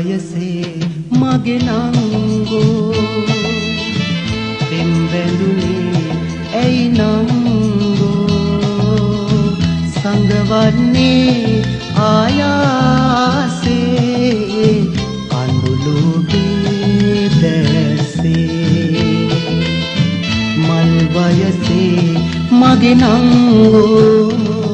වයසේ මගේ නංගෝ පෙම්බැඳුනේ ඇයි නංගෝ සංගවන්නේ ආයාසේ කඳුළුගේ දැසේ මල් වයසේ මගේ නංගෝ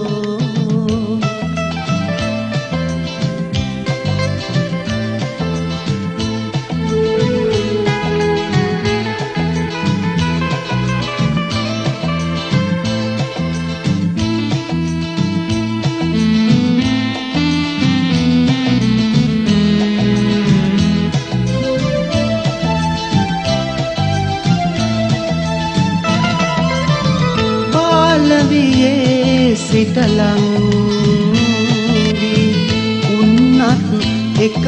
සිටලංවි උන්නත් එක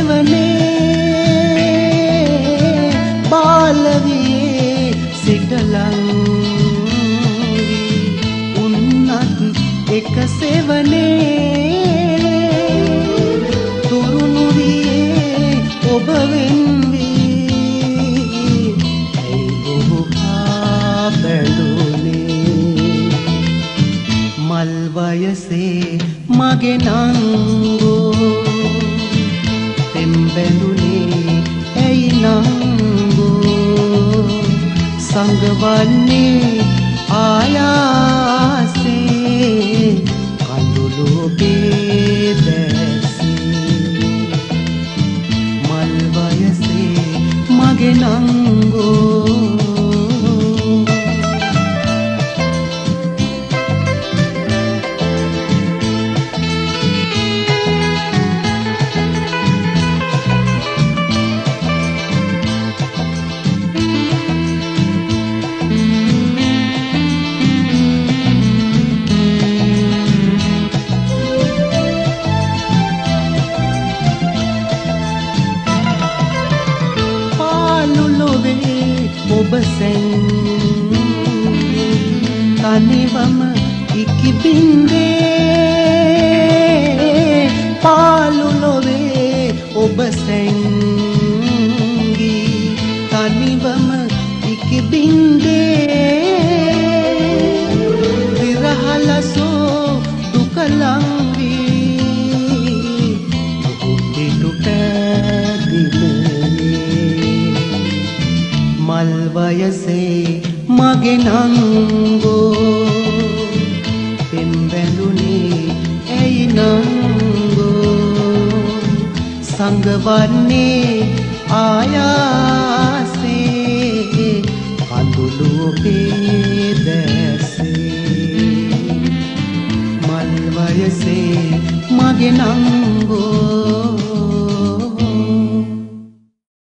සෙවනේ බාලවියේ සිටලංවි උන්නත් එක සෙවනේ තුරුණු වියේ ඔබ වෙන්වී ඇයි ඔබ බැඳුනේ මල් වයසේ මගේ නංගෝ පෙම්බැඳුනේ ඇයි නංගෝ සංගවන්නේ ආයාසේ කඳුළුගේ දැසේ මල් වයසේ මගේ නංගෝ ඔබ සැන්ගේ තනිවම ඉකිබින්දේ පාළු ලොවේ ඔබ සැන්ගේ තනිවම ඉකිබින්දේ විරහලසෝ දුකලංවී ඔහුටිටු පැදිලේ මල් වයසේ මගේ නංගෝ පෙම්බැඳුනේ ඇයි නංගෝ සංගවන්නේ ආයාසේ කඳුළුගේ දැසේ මල් වයසේ මගේ නංගෝ